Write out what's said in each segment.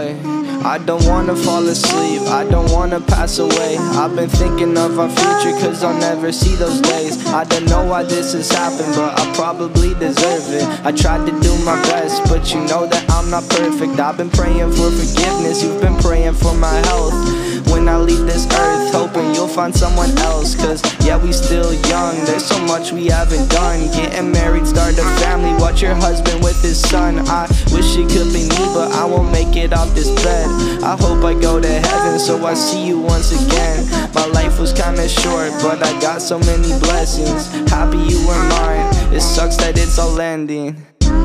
Yeah, I don't wanna fall asleep, I don't wanna pass away. I've been thinking of our future, cause I'll never see those days. I don't know why this has happened, but I probably deserve it. I tried to do my best, but you know that I'm not perfect. I've been praying for forgiveness, you've been praying for my health. When I leave this earth, hoping you'll find someone else. Cause yeah, we still young, there's so much we haven't done. Getting married, start a family, watch your husband with his son. I wish it could be me, but I won't make it off this bed. I hope I go to heaven, so I see you once again. My life was kinda short, but I got so many blessings. Happy you were mine, it sucks that it's all ending.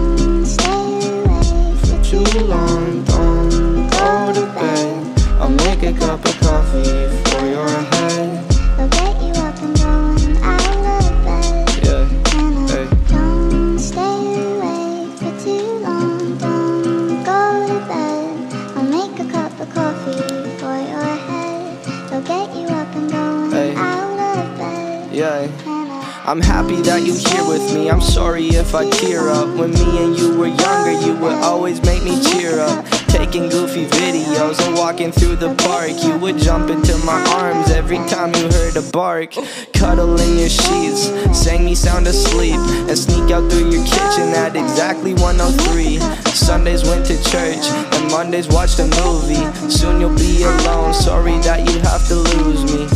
For too long, don't go to bed. I'll make a cup of coffee for your head. I'll get you up and going out of bed. Yeah, hey. Don't stay awake for too long. Don't go to bed. I'll make a cup of coffee for your head. I'll get you up and going out of bed. Yeah. I'm happy that you're here with me, I'm sorry if I tear up. When me and you were younger, you would always make me cheer up. Taking goofy videos and walking through the park, you would jump into my arms every time you heard a bark. Cuddle in your sheets, sang me sound asleep, and sneak out through your kitchen at exactly 1:03. Sundays went to church, and Mondays watched a movie. Soon you'll be alone, sorry that you have to lose me.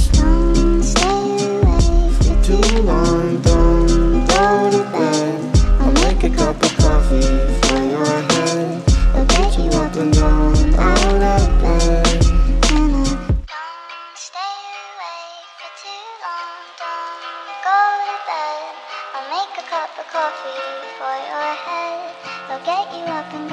Too long, don't go to bed. I'll make a cup of coffee for your head. I'll get you up and down out of bed. Don't stay awake for too long. Don't go to bed. I'll make a cup of coffee for your head. I'll get you up and